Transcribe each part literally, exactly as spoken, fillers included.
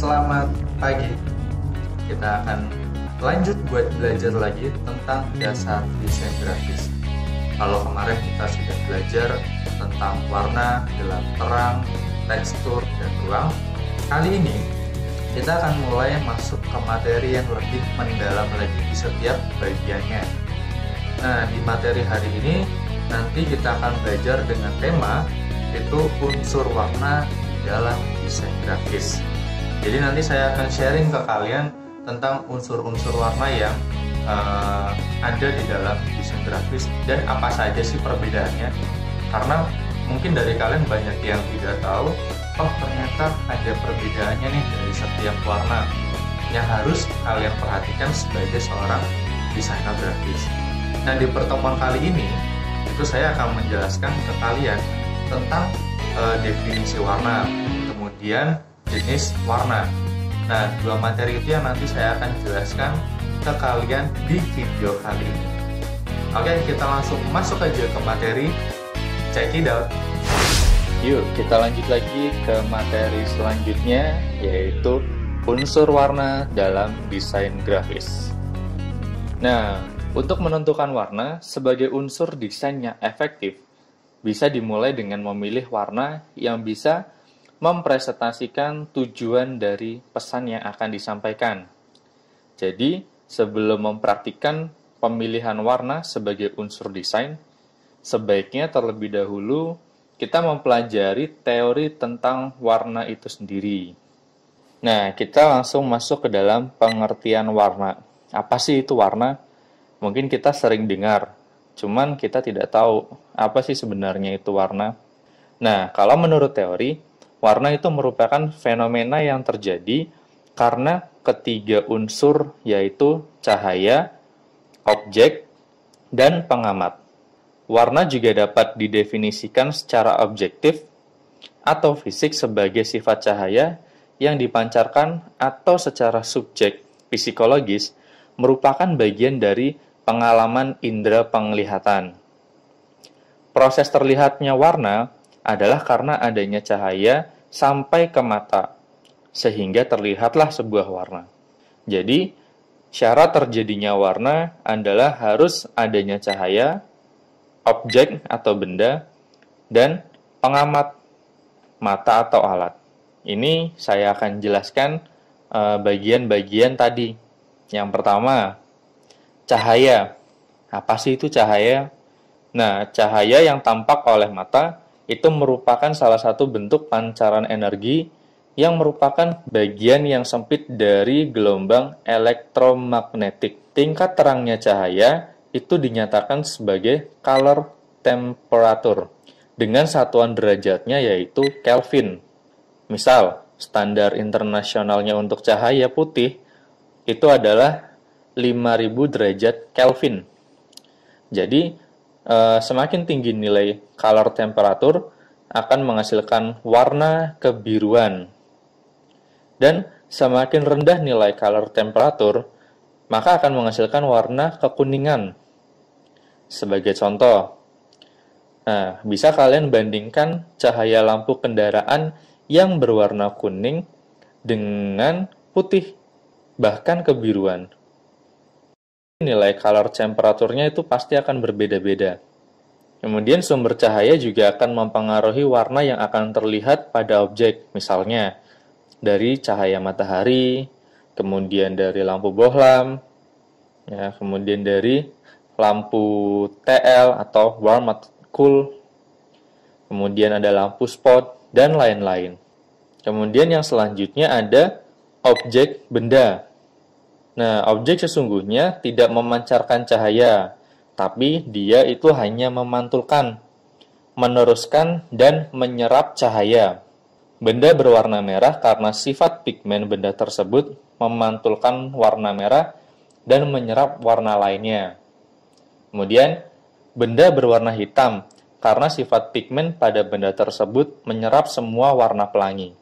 Selamat pagi. Kita akan lanjut buat belajar lagi tentang dasar desain grafis. Kalau kemarin kita sudah belajar tentang warna, gelap terang, tekstur, dan ruang, kali ini kita akan mulai masuk ke materi yang lebih mendalam lagi di setiap bagiannya. Nah, di materi hari ini nanti kita akan belajar dengan tema itu unsur warna di dalam desain grafis. Jadi nanti saya akan sharing ke kalian tentang unsur-unsur warna yang uh, ada di dalam desain grafis dan apa saja sih perbedaannya. Karena mungkin dari kalian banyak yang tidak tahu, oh ternyata ada perbedaannya nih dari setiap warna yang harus kalian perhatikan sebagai seorang desainer grafis. Nah, di pertemuan kali ini itu saya akan menjelaskan ke kalian tentang uh, definisi warna, kemudian jenis warna. Nah, dua materi itu yang nanti saya akan jelaskan ke kalian di video kali ini. Oke, kita langsung masuk aja ke materi. Check it out. Yuk, kita lanjut lagi ke materi selanjutnya, yaitu unsur warna dalam desain grafis. Nah, untuk menentukan warna sebagai unsur desain yang efektif, bisa dimulai dengan memilih warna yang bisa mempresentasikan tujuan dari pesan yang akan disampaikan. Jadi, sebelum mempraktikkan pemilihan warna sebagai unsur desain, sebaiknya terlebih dahulu kita mempelajari teori tentang warna itu sendiri. Nah, kita langsung masuk ke dalam pengertian warna. Apa sih itu warna? Mungkin kita sering dengar, cuman kita tidak tahu apa sih sebenarnya itu warna. Nah, kalau menurut teori, warna itu merupakan fenomena yang terjadi karena ketiga unsur, yaitu cahaya, objek, dan pengamat. Warna juga dapat didefinisikan secara objektif atau fisik sebagai sifat cahaya yang dipancarkan atau secara subjek psikologis merupakan bagian dari pengalaman indera penglihatan. Proses terlihatnya warna adalah karena adanya cahaya sampai ke mata, sehingga terlihatlah sebuah warna. Jadi, syarat terjadinya warna adalah harus adanya cahaya, objek atau benda, dan pengamat, mata atau alat. Ini saya akan jelaskan uh, bagian-bagian tadi. Yang pertama, cahaya. Apa sih itu cahaya? Nah, cahaya yang tampak oleh mata itu merupakan salah satu bentuk pancaran energi yang merupakan bagian yang sempit dari gelombang elektromagnetik. Tingkat terangnya cahaya itu dinyatakan sebagai color temperature dengan satuan derajatnya yaitu Kelvin. Misal, standar internasionalnya untuk cahaya putih itu adalah lima ribu derajat Kelvin. Jadi, Uh, semakin tinggi nilai color temperature akan menghasilkan warna kebiruan. Dan semakin rendah nilai color temperature, maka akan menghasilkan warna kekuningan. Sebagai contoh, nah, bisa kalian bandingkan cahaya lampu kendaraan yang berwarna kuning dengan putih, bahkan kebiruan. Nilai color temperaturnya itu pasti akan berbeda-beda. Kemudian sumber cahaya juga akan mempengaruhi warna yang akan terlihat pada objek, misalnya dari cahaya matahari, kemudian dari lampu bohlam, ya, kemudian dari lampu T L atau warm atau cool, kemudian ada lampu spot, dan lain-lain. Kemudian yang selanjutnya ada objek benda. Nah, objek sesungguhnya tidak memancarkan cahaya, tapi dia itu hanya memantulkan, meneruskan, dan menyerap cahaya. Benda berwarna merah karena sifat pigmen benda tersebut memantulkan warna merah dan menyerap warna lainnya. Kemudian, benda berwarna hitam karena sifat pigmen pada benda tersebut menyerap semua warna pelangi.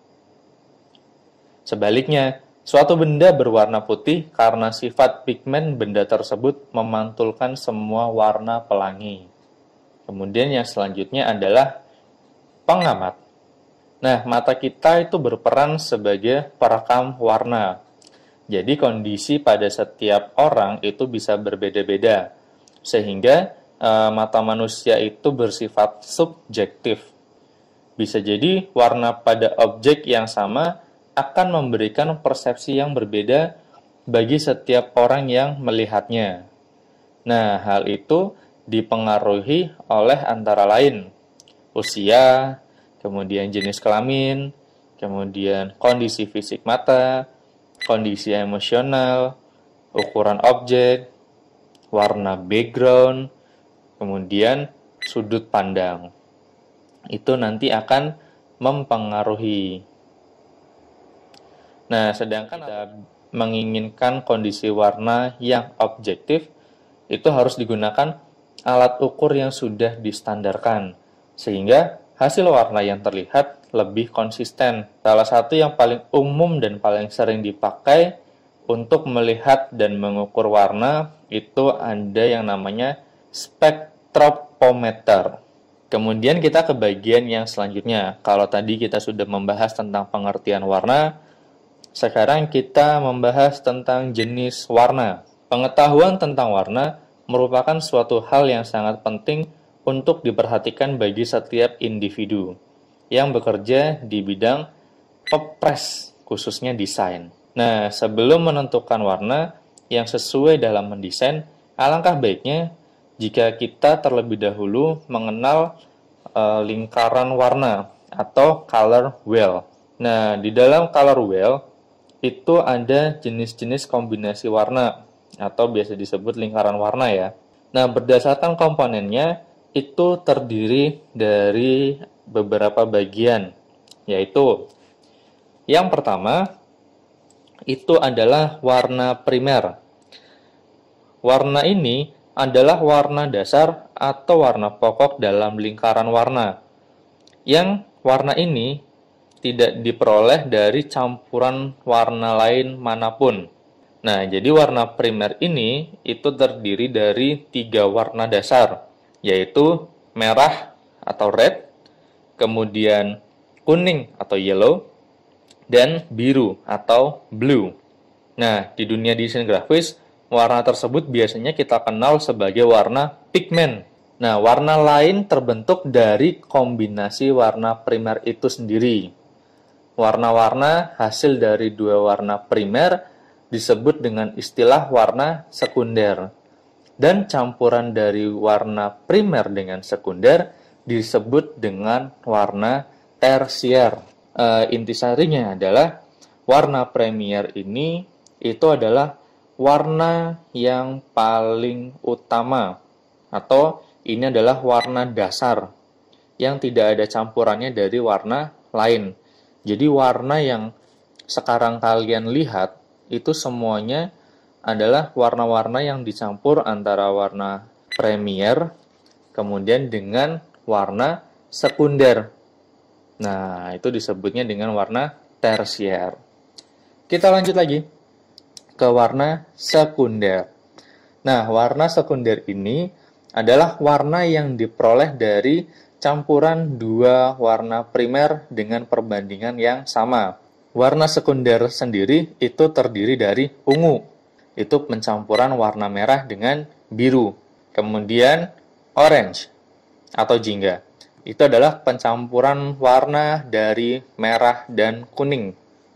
Sebaliknya, suatu benda berwarna putih karena sifat pigmen benda tersebut memantulkan semua warna pelangi. Kemudian yang selanjutnya adalah pengamat. Nah, mata kita itu berperan sebagai perekam warna. Jadi kondisi pada setiap orang itu bisa berbeda-beda. Sehingga e, mata manusia itu bersifat subjektif. Bisa jadi warna pada objek yang sama akan memberikan persepsi yang berbeda bagi setiap orang yang melihatnya. Nah, hal itu dipengaruhi oleh antara lain usia, kemudian jenis kelamin, kemudian kondisi fisik mata, kondisi emosional, ukuran objek, warna background, kemudian sudut pandang. Itu nanti akan mempengaruhi. Nah, sedangkan kita menginginkan kondisi warna yang objektif, itu harus digunakan alat ukur yang sudah distandarkan, sehingga hasil warna yang terlihat lebih konsisten. Salah satu yang paling umum dan paling sering dipakai untuk melihat dan mengukur warna itu ada yang namanya spektrometer. Kemudian kita ke bagian yang selanjutnya. Kalau tadi kita sudah membahas tentang pengertian warna, sekarang kita membahas tentang jenis warna. Pengetahuan tentang warna merupakan suatu hal yang sangat penting untuk diperhatikan bagi setiap individu yang bekerja di bidang pepres, khususnya desain. Nah, sebelum menentukan warna yang sesuai dalam mendesain, alangkah baiknya jika kita terlebih dahulu mengenal e, lingkaran warna atau color wheel. Nah, di dalam color wheel itu ada jenis-jenis kombinasi warna atau biasa disebut lingkaran warna ya. Nah, berdasarkan komponennya itu terdiri dari beberapa bagian, yaitu yang pertama itu adalah warna primer. Warna ini adalah warna dasar atau warna pokok dalam lingkaran warna. Yang warna ini tidak diperoleh dari campuran warna lain manapun. Nah, jadi warna primer ini itu terdiri dari tiga warna dasar, yaitu merah atau red, kemudian kuning atau yellow, dan biru atau blue. Nah, di dunia desain grafis, warna tersebut biasanya kita kenal sebagai warna pigmen. Nah, warna lain terbentuk dari kombinasi warna primer itu sendiri. Warna-warna hasil dari dua warna primer disebut dengan istilah warna sekunder. Dan campuran dari warna primer dengan sekunder disebut dengan warna tersier. E, intisarinya adalah warna primer ini itu adalah warna yang paling utama, atau ini adalah warna dasar yang tidak ada campurannya dari warna lain. Jadi warna yang sekarang kalian lihat itu semuanya adalah warna-warna yang dicampur antara warna primer kemudian dengan warna sekunder. Nah, itu disebutnya dengan warna tersier. Kita lanjut lagi ke warna sekunder. Nah, warna sekunder ini adalah warna yang diperoleh dari campuran dua warna primer dengan perbandingan yang sama. Warna sekunder sendiri itu terdiri dari ungu, itu pencampuran warna merah dengan biru. Kemudian orange atau jingga, itu adalah pencampuran warna dari merah dan kuning.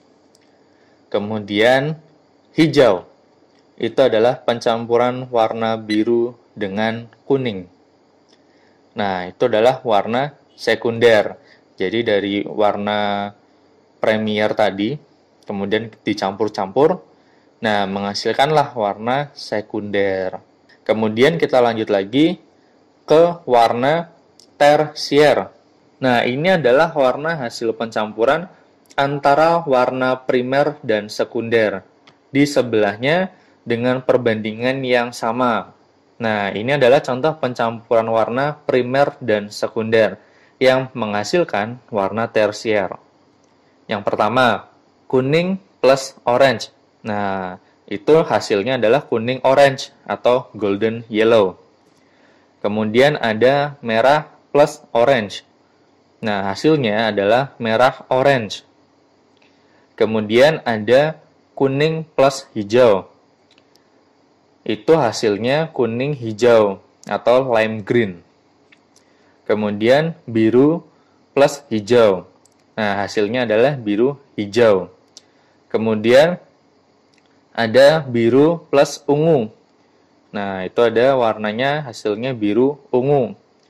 Kemudian hijau, itu adalah pencampuran warna biru dengan kuning. Nah, itu adalah warna sekunder. Jadi dari warna premier tadi, kemudian dicampur-campur, nah menghasilkanlah warna sekunder. Kemudian kita lanjut lagi ke warna tersier. Nah, ini adalah warna hasil pencampuran antara warna primer dan sekunder. Di sebelahnya dengan perbandingan yang sama. Nah, ini adalah contoh pencampuran warna primer dan sekunder yang menghasilkan warna tersier. Yang pertama, kuning plus orange. Nah, itu hasilnya adalah kuning orange atau golden yellow. Kemudian ada merah plus orange. Nah, hasilnya adalah merah orange. Kemudian ada kuning plus hijau. Itu hasilnya kuning hijau atau lime green. Kemudian biru plus hijau. Nah, hasilnya adalah biru hijau. Kemudian ada biru plus ungu. Nah, itu ada warnanya hasilnya biru ungu.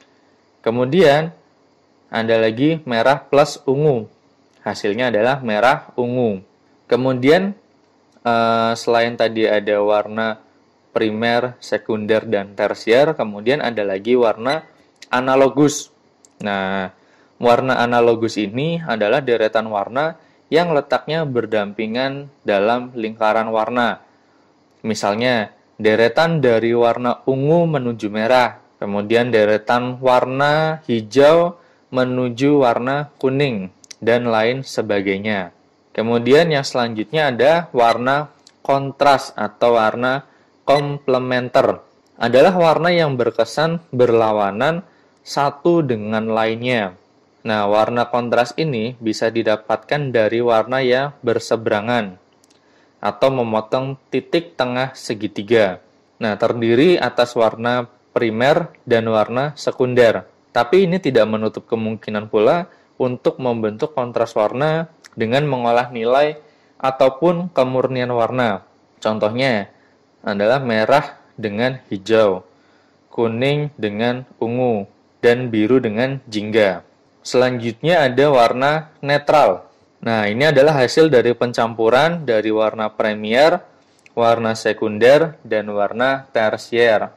Kemudian ada lagi merah plus ungu. Hasilnya adalah merah ungu. Kemudian eh, selain tadi ada warna primer, sekunder, dan tersier, kemudian ada lagi warna analogus. Nah, warna analogus ini adalah deretan warna yang letaknya berdampingan dalam lingkaran warna. Misalnya, deretan dari warna ungu menuju merah, kemudian deretan warna hijau menuju warna kuning, dan lain sebagainya. Kemudian yang selanjutnya ada warna kontras atau warna komplementer. Adalah warna yang berkesan berlawanan satu dengan lainnya. Nah, warna kontras ini bisa didapatkan dari warna yang berseberangan atau memotong titik tengah segitiga. Nah, terdiri atas warna primer dan warna sekunder. Tapi ini tidak menutup kemungkinan pula untuk membentuk kontras warna dengan mengolah nilai ataupun kemurnian warna. Contohnya adalah merah dengan hijau, kuning dengan ungu, dan biru dengan jingga. Selanjutnya ada warna netral. Nah, ini adalah hasil dari pencampuran dari warna premier, warna sekunder, dan warna tersier.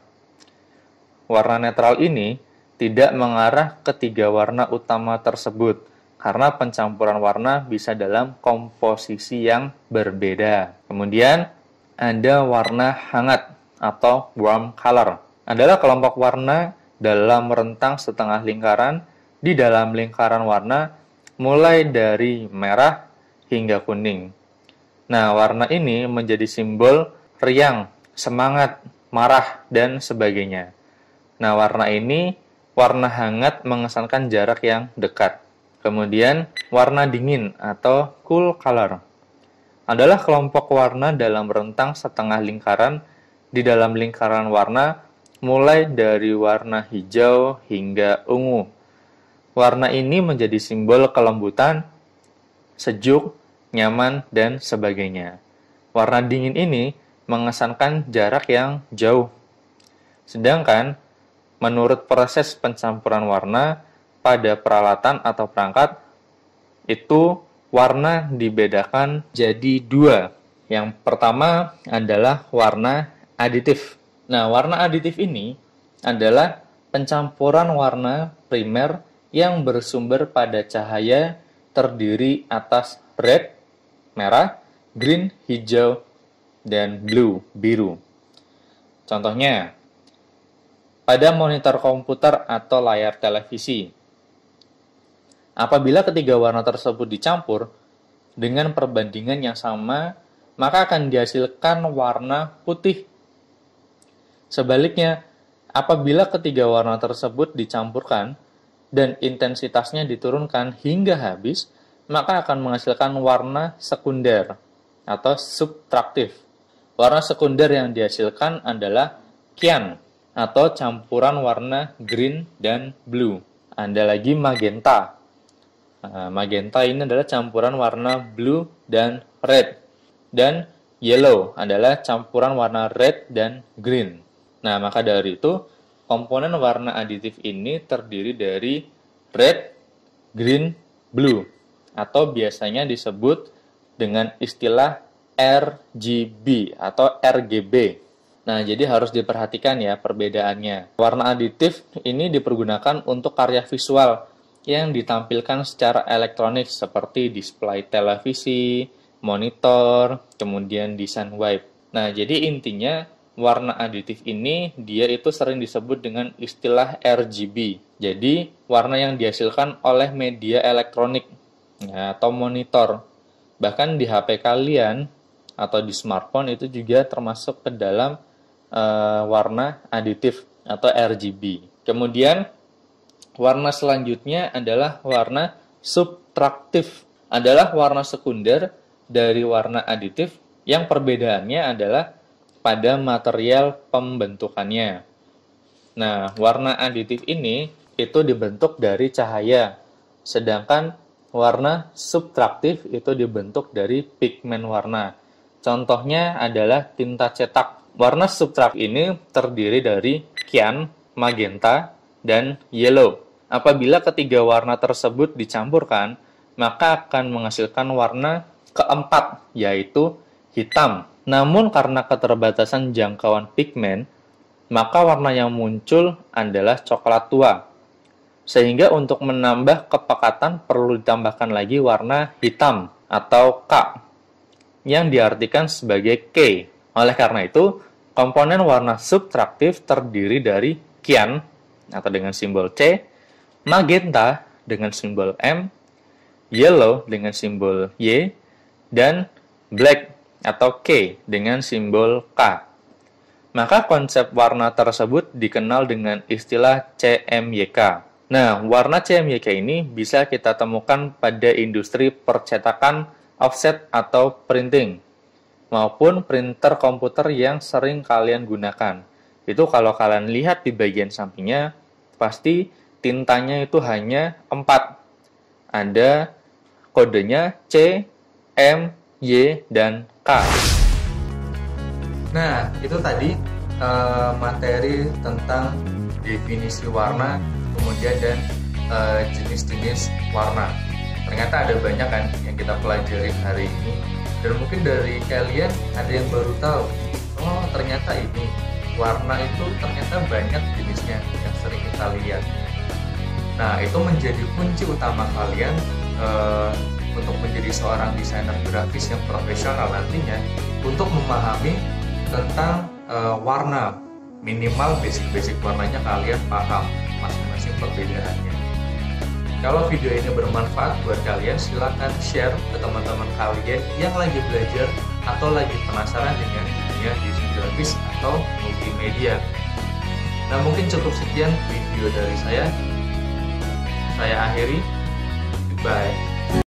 Warna netral ini tidak mengarah ke tiga warna utama tersebut, karena pencampuran warna bisa dalam komposisi yang berbeda. Kemudian, ada warna hangat atau warm color. Adalah kelompok warna dalam rentang setengah lingkaran di dalam lingkaran warna mulai dari merah hingga kuning. Nah, warna ini menjadi simbol riang, semangat, marah, dan sebagainya. Nah, warna ini, warna hangat mengesankan jarak yang dekat. Kemudian, warna dingin atau cool color adalah kelompok warna dalam rentang setengah lingkaran di dalam lingkaran warna mulai dari warna hijau hingga ungu. Warna ini menjadi simbol kelembutan, sejuk, nyaman, dan sebagainya. Warna dingin ini mengesankan jarak yang jauh. Sedangkan, menurut proses pencampuran warna pada peralatan atau perangkat, itu warna dibedakan jadi dua. Yang pertama adalah warna aditif. Nah, warna aditif ini adalah pencampuran warna primer yang bersumber pada cahaya terdiri atas red, merah, green, hijau, dan blue, biru. Contohnya, pada monitor komputer atau layar televisi. Apabila ketiga warna tersebut dicampur dengan perbandingan yang sama, maka akan dihasilkan warna putih. Sebaliknya, apabila ketiga warna tersebut dicampurkan dan intensitasnya diturunkan hingga habis, maka akan menghasilkan warna sekunder atau subtraktif. Warna sekunder yang dihasilkan adalah cyan atau campuran warna green dan blue. Ada lagi magenta. Nah, magenta ini adalah campuran warna blue dan red. Dan yellow adalah campuran warna red dan green. Nah, maka dari itu, komponen warna aditif ini terdiri dari red, green, blue, atau biasanya disebut dengan istilah R G B atau R G B. Nah, jadi harus diperhatikan ya perbedaannya. Warna aditif ini dipergunakan untuk karya visual yang ditampilkan secara elektronik seperti display televisi, monitor, kemudian desain web. Nah, jadi intinya warna aditif ini dia itu sering disebut dengan istilah R G B. Jadi, warna yang dihasilkan oleh media elektronik ya, atau monitor. Bahkan di H P kalian atau di smartphone itu juga termasuk ke dalam uh, warna aditif atau R G B. Kemudian, Warna selanjutnya adalah warna subtraktif. Adalah warna sekunder dari warna aditif yang perbedaannya adalah pada material pembentukannya. Nah, warna aditif ini itu dibentuk dari cahaya, sedangkan warna subtraktif itu dibentuk dari pigmen warna. Contohnya adalah tinta cetak. Warna subtraktif ini terdiri dari cyan, magenta, dan yellow. Apabila ketiga warna tersebut dicampurkan, maka akan menghasilkan warna keempat, yaitu hitam. Namun karena keterbatasan jangkauan pigmen, maka warna yang muncul adalah coklat tua. Sehingga untuk menambah kepekatan perlu ditambahkan lagi warna hitam atau K, yang diartikan sebagai K. Oleh karena itu, komponen warna subtraktif terdiri dari cyan atau dengan simbol C, magenta dengan simbol M, yellow dengan simbol Y, dan black atau K dengan simbol K. Maka konsep warna tersebut dikenal dengan istilah C M Y K. Nah, warna C M Y K ini bisa kita temukan pada industri percetakan offset atau printing, maupun printer komputer yang sering kalian gunakan. Itu kalau kalian lihat di bagian sampingnya, pasti tintanya itu hanya empat. Ada kodenya C, M, Y, dan K. Nah, itu tadi uh, materi tentang definisi warna, kemudian dan uh, jenis-jenis warna. Ternyata ada banyak kan yang kita pelajari hari ini. Dan mungkin dari kalian ada yang baru tahu, oh ternyata ini, warna itu ternyata banyak jenisnya yang sering kita lihat. Nah, itu menjadi kunci utama kalian uh, untuk menjadi seorang desainer grafis yang profesional nantinya, untuk memahami tentang uh, warna. Minimal basic-basic warnanya kalian paham masing-masing perbedaannya. Kalau video ini bermanfaat buat kalian, silahkan share ke teman-teman kalian yang lagi belajar atau lagi penasaran dengan dunia desain grafis atau multimedia. Nah, mungkin cukup sekian video dari saya. Saya akhiri. Goodbye.